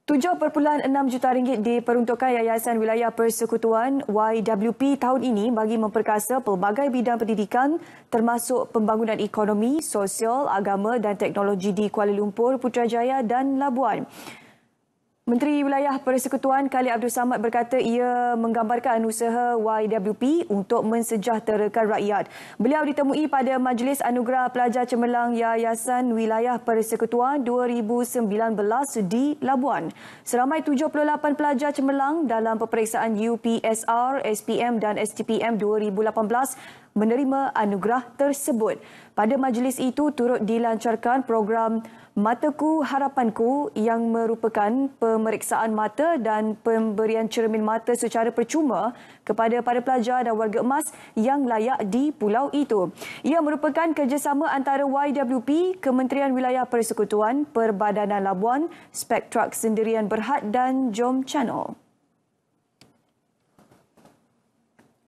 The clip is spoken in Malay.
RM7.6 juta diperuntukkan Yayasan Wilayah Persekutuan YWP tahun ini bagi memperkasa pelbagai bidang pendidikan termasuk pembangunan ekonomi, sosial, agama dan teknologi di Kuala Lumpur, Putrajaya dan Labuan. Menteri Wilayah Persekutuan Khalid Abdul Samad berkata ia menggambarkan usaha YWP untuk mensejahterakan rakyat. Beliau ditemui pada Majlis Anugerah Pelajar Cemerlang Yayasan Wilayah Persekutuan 2019 di Labuan. Seramai 78 pelajar cemerlang dalam peperiksaan UPSR, SPM dan STPM 2018 menerima anugerah tersebut. Pada majlis itu turut dilancarkan program Mataku Harapanku yang merupakan pemeriksaan mata dan pemberian cermin mata secara percuma kepada para pelajar dan warga emas yang layak di pulau itu. Ia merupakan kerjasama antara YWP, Kementerian Wilayah Persekutuan, Perbadanan Labuan, Spektrak Sendirian Berhad dan Jom Channel.